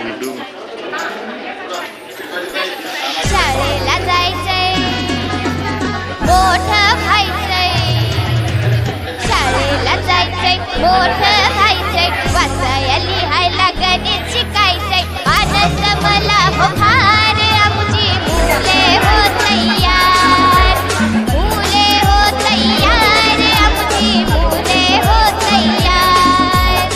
शाळेला जायचंय मोठं व्हायचंय, शाळेला जायचंय मोठं व्हायचंय, वाचायला लिहायला गणित शिकायचंय, आनंद मला हो फार, आमची मुले हो तयार, मुले हो तयार, आमची मुले हो तयार.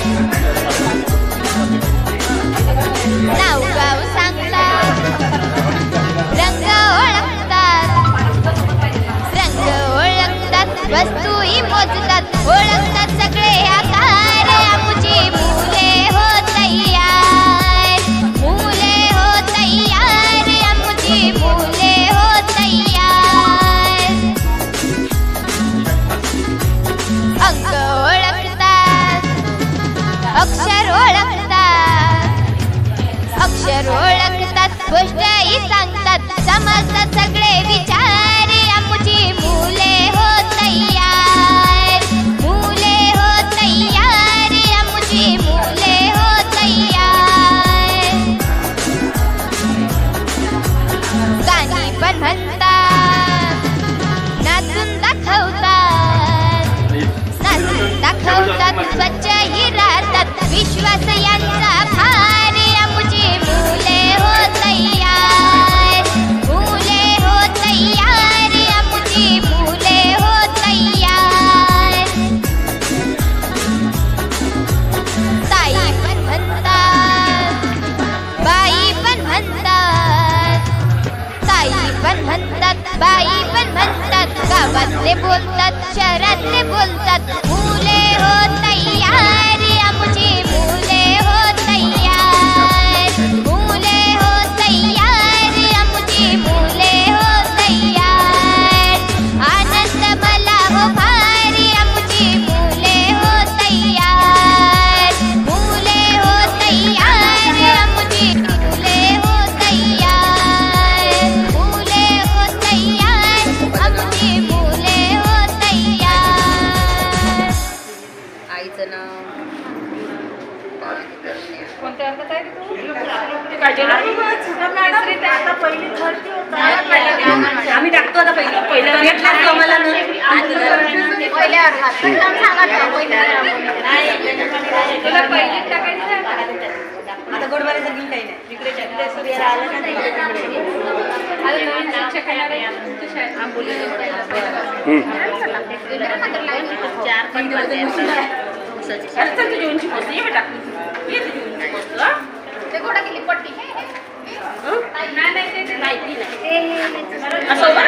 नाव गाव सांगतात, रंग ओळखतात, रंग ओळखतात, वस्तूही मोजतात, ओळखतात सगळे आकार, आमची मुले हो तयार, मुले हो तयार, आमची मुले हो तयार. अंक ओळखतात, अक्षर ओळखतात, अक्षर ओळखतात, गोष्टही सांगतात, समजतात सगळे विचार, आमची मुले हो तयार, मुले हो तयार, आमची मुले हो तयार. गाणी पण म्हणतात, नाचून दाखवतात, नाचून दाखवतात, स्वच्छही राहतात, विश्वास यांचा भार, आमची मुले हो तयार, मुले हो तयार, आमची मुले हो तयार. ताई पण म्हणतात, बाई पण म्हणतात, ताई पण म्हणतात, बाई पण म्हणतात, गावातले बोलतात, शहरातले बोलतात, मुले हो तयार, आमची मुले हो तयार, मुले हो तयार, आमची मुले हो तयार. आनंद मला हो फार, आमची मुले हो तयार, मुले हो तयार, आमची मुले हो तयार, मुले हो तयार, आमची मुले हो तयार. आईचं नाव कोणत्या वर्गात आहे तू? आम्ही टाकतो आता पहिल्या वर्गात आम्हाला पहिल्या वर्गात तुला पहिलीत टाकायचं आता गोडबाऱ्यासारखी काही नाही तिकडे सूर्याला आलं आता नवीन शिक्षक येणार आहे तुमच्या शाळेत आंबोली जेवणची पोस्ट ये बेटा ते घोडा केली पट्टी नाही ती नाही असं